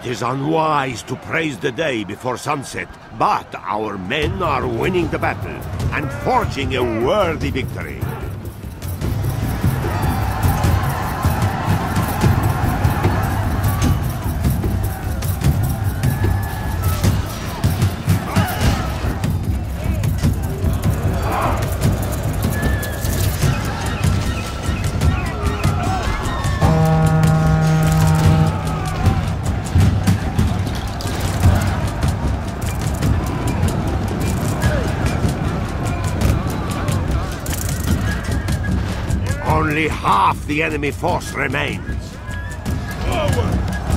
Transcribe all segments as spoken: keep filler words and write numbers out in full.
is unwise to praise the day before sunset, but our men are winning the battle and forging a worthy victory. Only half the enemy force remains. Forward!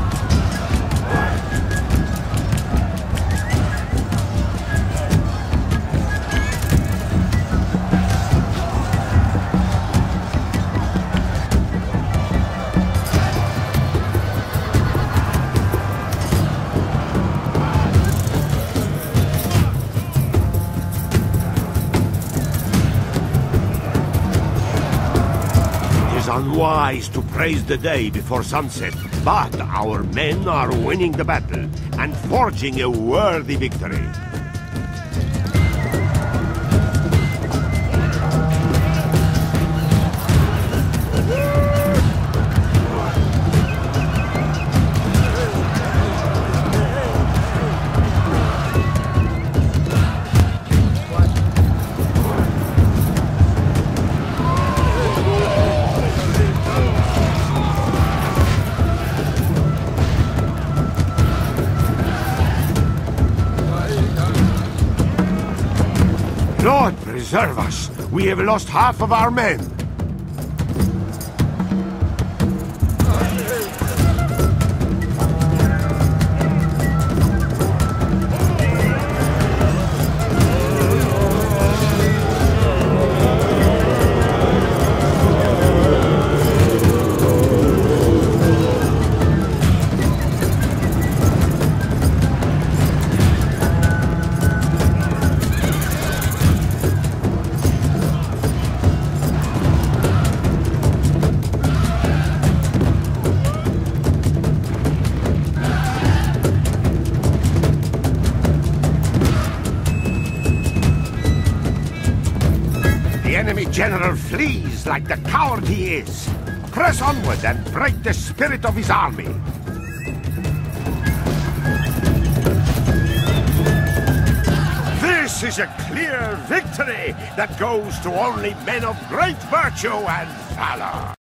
Unwise to praise the day before sunset, but our men are winning the battle and forging a worthy victory. Lord preserve us! We have lost half of our men! The enemy general flees like the coward he is. Press onward and break the spirit of his army. This is a clear victory that goes to only men of great virtue and valor.